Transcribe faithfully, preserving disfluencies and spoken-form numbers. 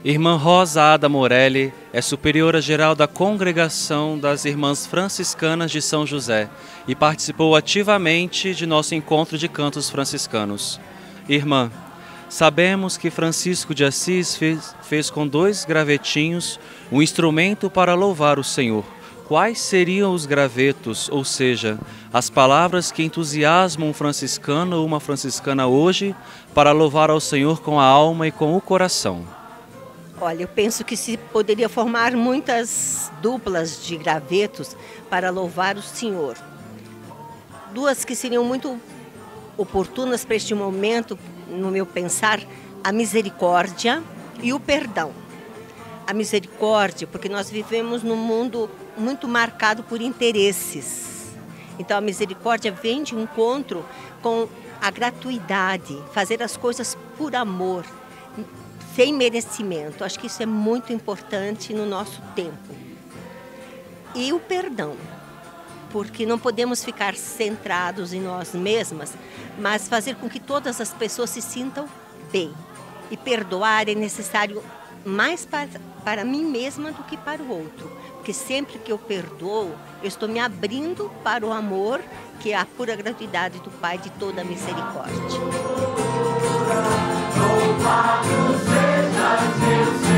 Irmã Rosa Ada Morelli é superiora geral da Congregação das Irmãs Franciscanas de São José e participou ativamente de nosso encontro de cantos franciscanos. Irmã, sabemos que Francisco de Assis fez, fez com dois gravetinhos um instrumento para louvar o Senhor. Quais seriam os gravetos, ou seja, as palavras que entusiasmam um franciscano ou uma franciscana hoje para louvar ao Senhor com a alma e com o coração? Olha, eu penso que se poderia formar muitas duplas de gravetos para louvar o Senhor. Duas que seriam muito oportunas para este momento, no meu pensar, a misericórdia e o perdão. A misericórdia, porque nós vivemos num mundo muito marcado por interesses. Então a misericórdia vem de encontro com a gratuidade, fazer as coisas por amor, sem merecimento. Acho que isso é muito importante no nosso tempo. E o perdão, porque não podemos ficar centrados em nós mesmas, mas fazer com que todas as pessoas se sintam bem. E perdoar é necessário mais para, para mim mesma do que para o outro. Porque sempre que eu perdoo, eu estou me abrindo para o amor, que é a pura gratuidade do Pai de toda a misericórdia. Louvado seja Deus.